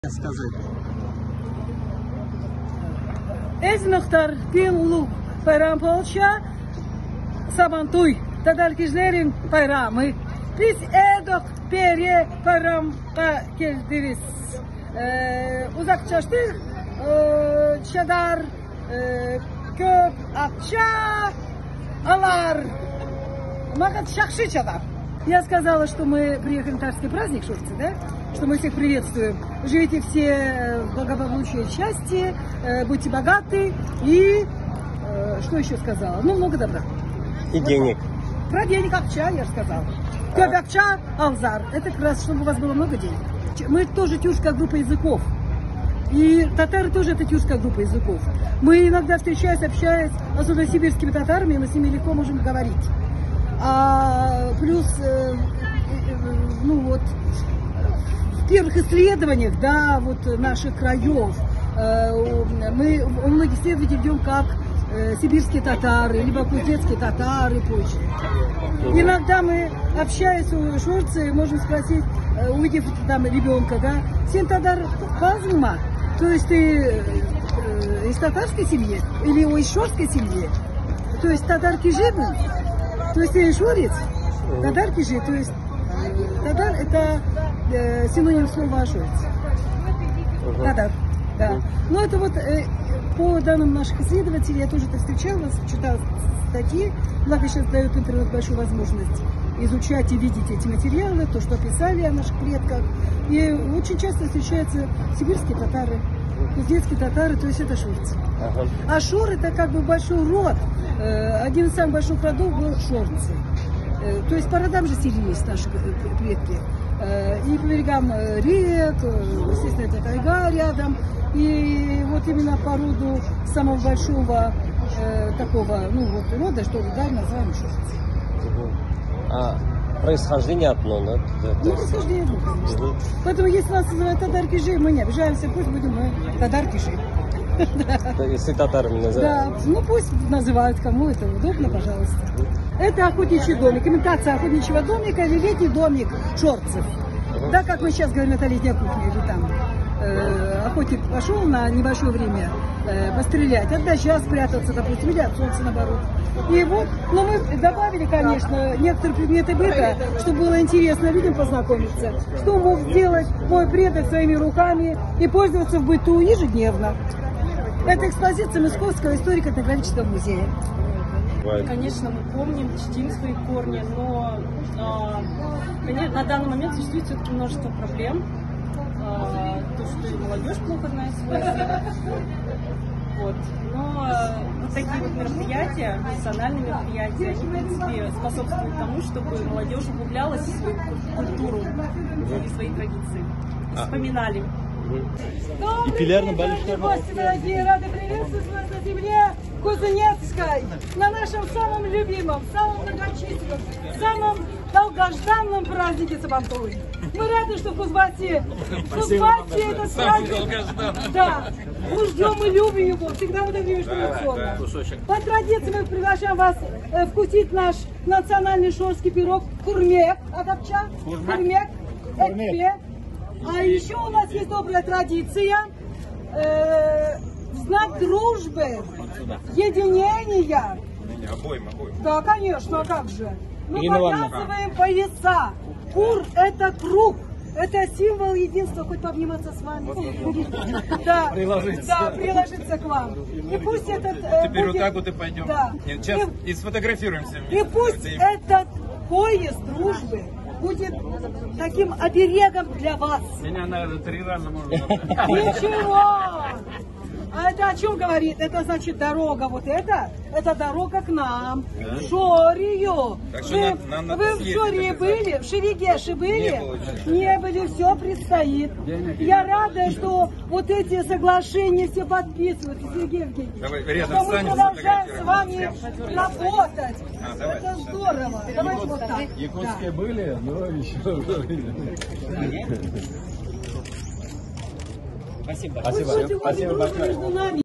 Сказать. Эзнохтар пилу пайрам полча сабантуй тадаркижлерин пайрамы. Biz edok perye пайрамка келдiriz. Uzaklaştık. Çadar köp akça алар. Магат шахши чадар. Я сказала, что мы приехали на татарский праздник Шурцы, да? Что мы всех приветствуем. Живите все в благополучии, счастье, будьте богаты и что еще сказала? Ну, много добра. И вот денег. Про денег акча, я же сказала. Köp акча, алзар. Это как раз, чтобы у вас было много денег. Мы тоже тюркская группа языков. И татары тоже это тюркская группа языков. Мы иногда встречаясь, общаясь, особенно с сибирскими татарами, мы с ними легко можем говорить. Плюс, ну вот, в первых исследованиях, да, вот наших краев, мы у многих исследователей идем как сибирские татары, либо кузнецкие татары и прочее. Иногда мы, общаясь у Шурцы, можем спросить, увидев там ребенка, да, сен татар пазма, то есть ты из татарской семьи или из шорской семьи, то есть татарки живы. То есть ты шурец, тадар кижи, то есть тадар это синоним слова шурец. Тадар, да. Но это вот по данным наших исследователей, я тоже это встречала, читала статьи, благо сейчас дает интернет большую возможность изучать и видеть эти материалы, то, что описали о наших предках. И очень часто встречаются сибирские татары, кузнецкие татары, то есть это шурцы. А шур это как бы большой род. Один из самых больших родов был шорцы. То есть по родам же селились наши предки. И по берегам рек, естественно, это тайга рядом. И вот именно по роду самого большого такого, ну вот рода, что да, называем шорцы. А происхождение одно, да? Ну, происхождение одно, конечно. Поэтому если нас называют тадар-кижи, мы не обижаемся, пусть будем мы тадар-кижи. Если татарами называют. Да, ну пусть называют, кому это удобно, пожалуйста. Это охотничий домик, имитация охотничьего домика или летний домик шорцев. Да, как мы сейчас говорим, это летняя кухня или там. Охотник пошел на небольшое время пострелять, от дождя спрятаться, допустим, или от солнца наоборот. И вот, но мы добавили, конечно, некоторые предметы быта, чтобы было интересно людям познакомиться, что мог сделать мой предок своими руками и пользоваться в быту ежедневно. Это экспозиция Московского историко-этнографического музея. Конечно, мы помним, чтим свои корни, но на данный момент существует все-таки множество проблем. То, что и молодежь плохо знает свой язык. Вот. Но вот такие вот мероприятия, национальные мероприятия, они, в принципе, способствуют тому, чтобы молодежь углублялась в свою культуру и свои традиции. Вспоминали. И пилярно большие гости, дорогие, рады приветствовать вас на земле Кузнецкой, на нашем самом любимом, самом многочисленном, самом долгожданном празднике Сабантуй. Мы рады, что в Кузбассе этот праздник, да, мы ждем и любим его, всегда мы добьемся традиционно. По традиции мы приглашаем вас вкусить наш национальный шорский пирог курмек, адапча, курмек, экпе. А еще у нас есть добрая традиция, в знак дружбы, единения. Да, конечно, а как же. Мы показываем пояса. Кур – это круг, это символ единства, хоть пообниматься с вами. Да, приложиться к вам. И пусть этот... Теперь вот так вот и пойдем. Да. Нет, сейчас и сфотографируемся. И пусть этот пояс дружбы будет таким оберегом для вас. Меня, наверное, 3 раза можно. Ничего! А это о чем говорит? Это значит дорога вот это дорога к нам, в Шорию. Вы в Шории были? В Шерегеше были? Не были, все предстоит. Я рада, что вот эти соглашения все подписывают, Сергей Евгеньевич. Что мы продолжаем с вами работать. Это здорово. Давайте вот так. Якутские были, но еще... Спасибо. Спасибо большое.